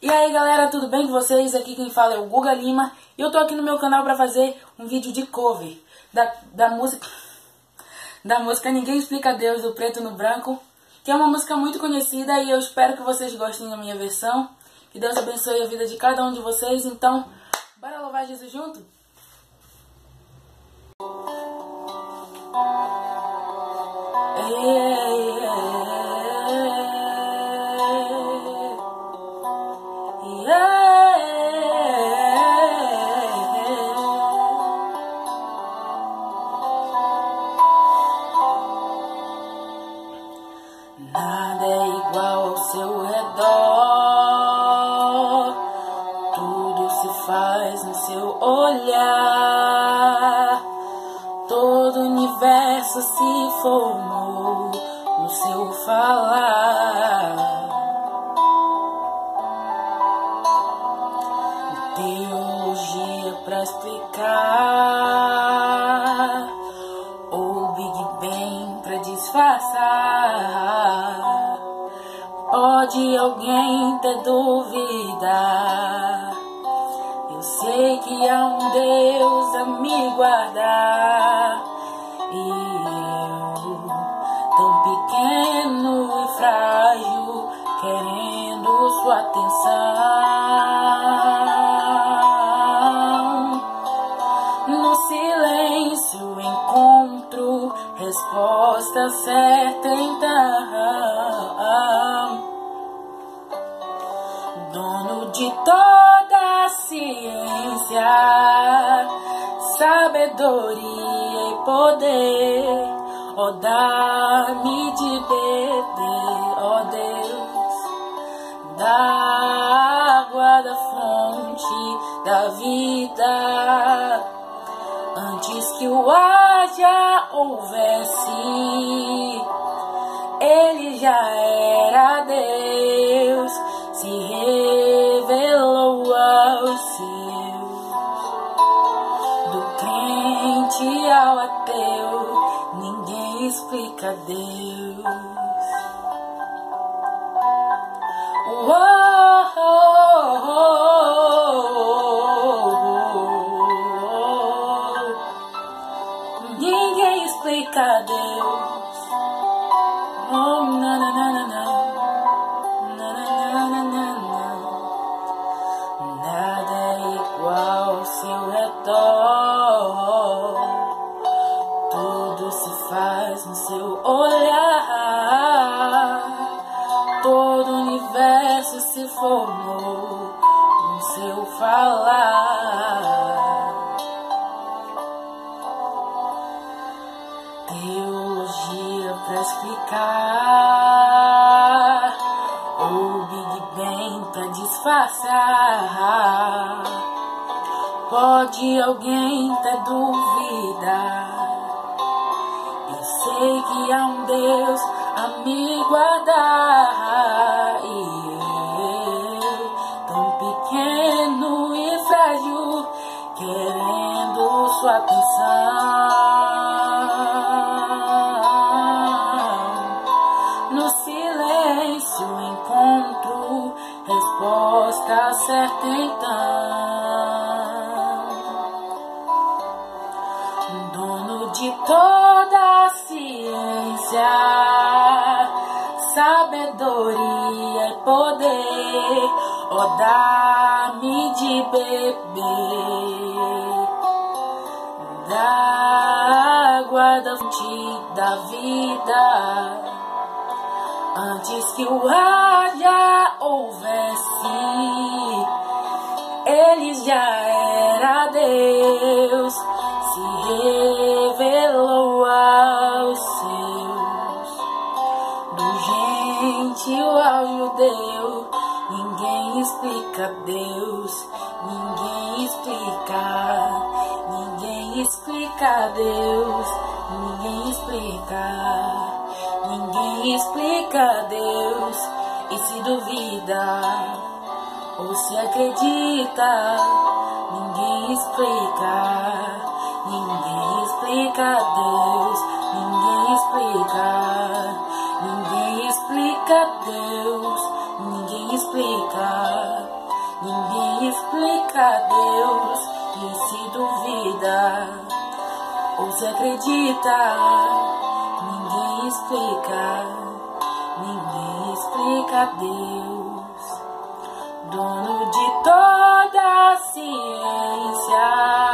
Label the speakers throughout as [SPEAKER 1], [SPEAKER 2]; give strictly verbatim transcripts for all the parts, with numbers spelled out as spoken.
[SPEAKER 1] E aí galera, tudo bem com vocês? Aqui quem fala é o Guga Lima e eu tô aqui no meu canal pra fazer um vídeo de cover da, da música da música Ninguém Explica Deus, do Preto no Branco, que é uma música muito conhecida e eu espero que vocês gostem da minha versão. Que Deus abençoe a vida de cada um de vocês. Então, bora louvar Jesus junto? Nada é igual ao seu redor, tudo se faz no seu olhar, todo o universo se formou no seu falar. Teologia pra explicar, ou Big Bang pra disfarçar. Pode alguém ter dúvida? Eu sei que há um Deus a me guardar, e eu, tão pequeno e frágil, querendo sua atenção. No silêncio encontro resposta certa, então. Dono de toda a ciência, sabedoria e poder, ó, dá-me de beber, ó Deus, da água da fonte da vida. Antes que o ar já houvesse, ele já era Deus, se revelou aos seus. Do crente ao ateu, ninguém explica Deus. Oh, oh, oh, oh. Ninguém explica Deus. Oh, na, na, na, na, na. Na, na, na, na, na. Nada é igual ao seu redor, tudo se faz no seu olhar, todo o universo se formou no seu falar. Teologia pra explicar, ou Big Bang pra disfarçar. Pode alguém ter dúvida? Eu sei que há um Deus a me guardar, e eu, tão pequeno e frágil, querendo sua atenção. No silêncio encontro resposta certa, então. Dono de toda a ciência, sabedoria e poder, ó, dá-me de beber da água da fonte da vida. Antes que o ar já houvesse, ele já era Deus, se revelou aos seus. Do gentil ao judeu, ninguém explica Deus, ninguém explica, ninguém explica Deus, ninguém explica. Ninguém explica Deus, e se duvida ou se acredita, ninguém explica, ninguém explica Deus, ninguém explica, ninguém explica Deus, ninguém explica. Ninguém explica Deus, e se duvida ou se acredita, ninguém explica, ninguém explica Deus, dono de toda a ciência,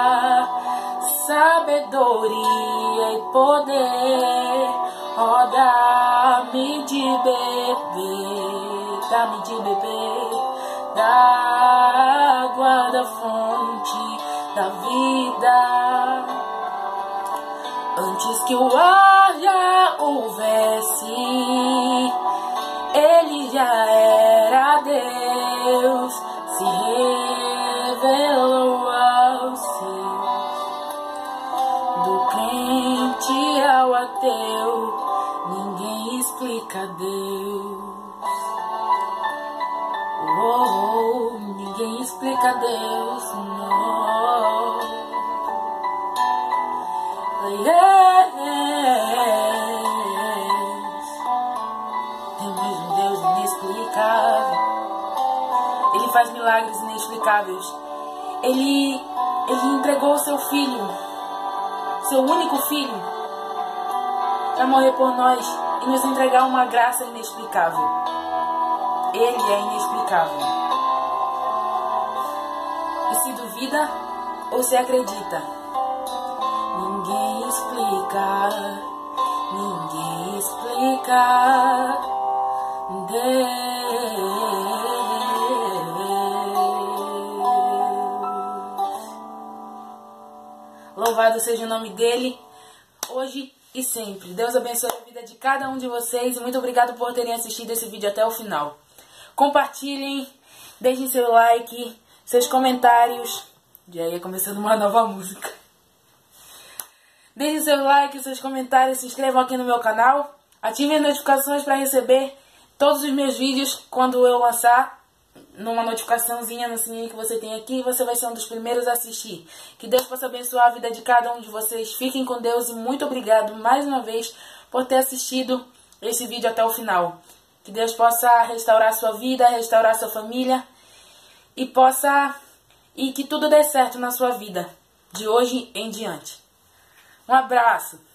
[SPEAKER 1] sabedoria e poder. Oh, dá-me de beber, dá-me de beber da água da fonte da vida. Antes que o ar já houvesse, ele já era Deus, se revelou aos seus. Do crente ao ateu, ninguém explica Deus. Oh, oh, ninguém explica Deus, não. Yes. Temos um Deus inexplicável. Ele faz milagres inexplicáveis. Ele, ele entregou o seu filho, seu único filho, para morrer por nós e nos entregar uma graça inexplicável. Ele é inexplicável. E se duvida ou se acredita, ninguém explica, ninguém explica Deus. Louvado seja o nome dele, hoje e sempre. Deus abençoe a vida de cada um de vocês e muito obrigado por terem assistido esse vídeo até o final. Compartilhem, deixem seu like, seus comentários. Já ia começando uma nova música. Deixem seu like, seus comentários, se inscrevam aqui no meu canal. Ativem as notificações para receber todos os meus vídeos quando eu lançar. Numa notificaçãozinha no sininho que você tem aqui, você vai ser um dos primeiros a assistir. Que Deus possa abençoar a vida de cada um de vocês. Fiquem com Deus e muito obrigado mais uma vez por ter assistido esse vídeo até o final. Que Deus possa restaurar a sua vida, restaurar a sua família e possa e que tudo dê certo na sua vida de hoje em diante. Um abraço.